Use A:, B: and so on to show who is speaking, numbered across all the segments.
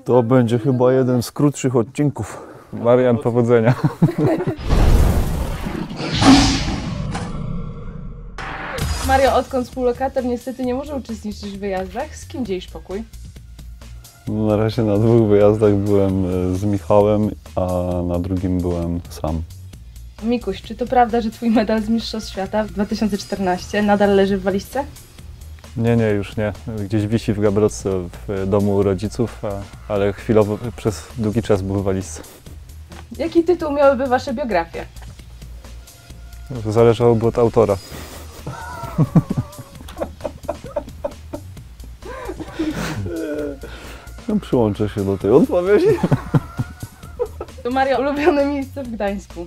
A: To będzie chyba jeden z krótszych odcinków.
B: Marian, powodzenia.
C: Mario, odkąd współlokator niestety nie może uczestniczyć w wyjazdach, z kim dzielisz pokój?
A: No, na razie na 2 wyjazdach byłem z Michałem, a na drugim byłem sam.
C: Mikuś, czy to prawda, że twój medal z Mistrzostw Świata w 2014 nadal leży w walizce?
B: Nie, już nie. Gdzieś wisi w gablotce w domu u rodziców, ale chwilowo przez długi czas był w walizce.
C: Jaki tytuł miałyby wasze biografie?
B: To zależałoby od autora.
A: No, przyłączę się do tej odpowiedzi.
C: To Mario, ulubione miejsce w Gdańsku.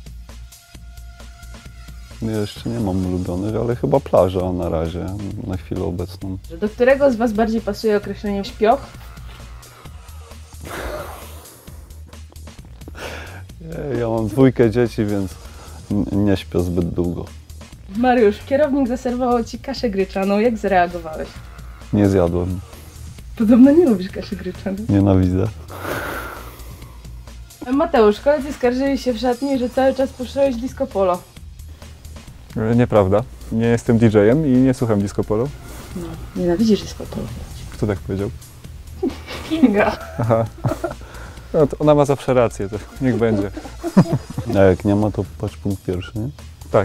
A: Jeszcze nie mam ulubionych, ale chyba plaża na razie, na chwilę obecną.
C: Do którego z was bardziej pasuje określenie śpioch?
A: Ja mam 2 dzieci, więc nie śpię zbyt długo.
C: Mariusz, kierownik zaserwował ci kaszę gryczaną, jak zareagowałeś?
A: Nie zjadłem,
C: Podobno nie lubisz kaszy gryczanej.
A: nienawidzę.
C: Mateusz, koledzy skarżyli się w szatni, że cały czas puszczałeś disco polo.
B: Nieprawda. Nie jestem DJ-em i nie słucham disco polo.
C: No, nienawidzisz disco polo.
B: Kto tak powiedział?
C: Kinga.
B: Aha. No, to ona ma zawsze rację, to niech będzie.
A: A jak nie ma, to patrz punkt pierwszy, nie?
B: Tak.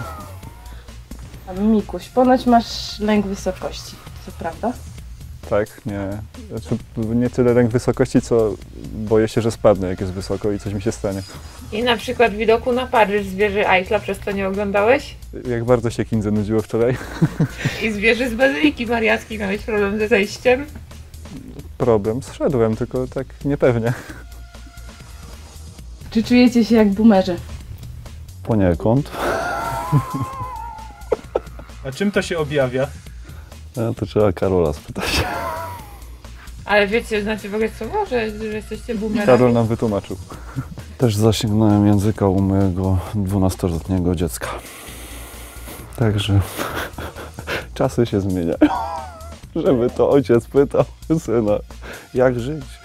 C: A Mikuś, ponoć masz lęk wysokości, to prawda?
B: Tak, nie. Znaczy, nie tyle lęk wysokości, co boję się, że spadnę, jak jest wysoko i coś mi się stanie.
D: I na przykład widoku na Paryż z wieży Eiffla przez to nie oglądałeś?
B: Jak bardzo się Kindze nudziło wczoraj.
D: I z wieży z Bazyliki Mariackiej miałeś problem ze zejściem?
B: Problem. Zszedłem, tylko tak niepewnie.
C: Czy czujecie się jak boomerzy?
A: Poniekąd.
E: A czym to się objawia?
A: To trzeba Karola spytać.
D: Ale wiecie, znaczy w ogóle co, że jesteście boomerami?
B: Karol nam wytłumaczył.
A: Też zasięgnąłem języka u mojego 12-letniego dziecka. Także czasy się zmieniają. Żeby to ojciec pytał syna, jak żyć.